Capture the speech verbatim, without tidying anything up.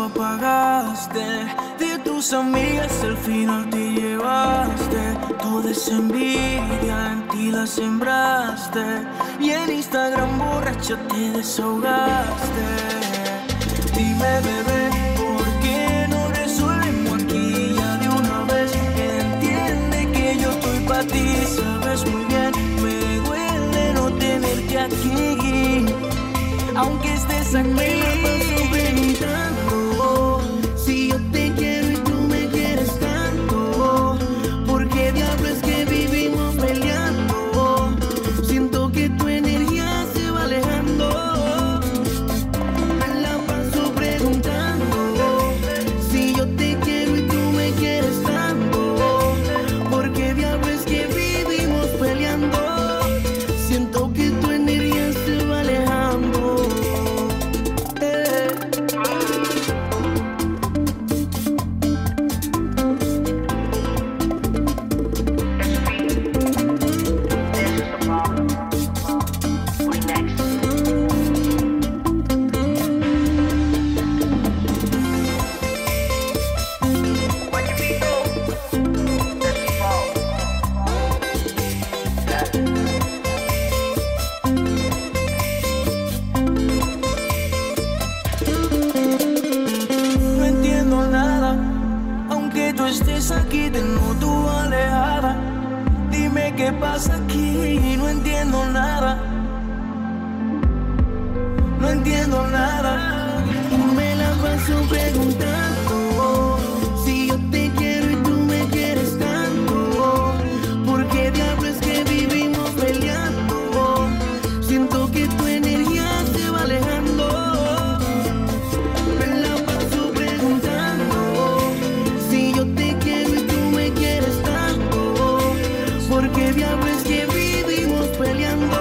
fuego apagaste. De tus amigas al final te llevaste. Toda esa envidia en ti la sembraste. Y en Instagram borracha te desahogaste. Dime, bebé, ¿por qué no resolvemos aquí ya de una vez? Entiende que yo estoy pa' ti, sabes muy bien. Me duele no tenerte aquí, aunque estés aquí. Me la paso preguntando si yo te quiero y tú me quieres tanto. ¿Por qué diablos que vivimos peleando? Siento que tu energía se va alejando. Me la paso preguntando si yo te quiero y tú me quieres tanto. ¿Por qué diablos que vivimos peleando? Siento que tu energía se va alejando. No entiendo nada, aunque tú estés aquí, tengo tu alejada. Dime qué pasa aquí, no entiendo nada. No entiendo nada. Me la paso preguntando si yo te quiero y tú me quieres tanto. ¿Por qué diablos que vivimos peleando? Siento que tu energía se va alejando. Me la paso preguntando si yo te quiero y tú me quieres tanto. ¿Por qué diablos que vivimos peleando?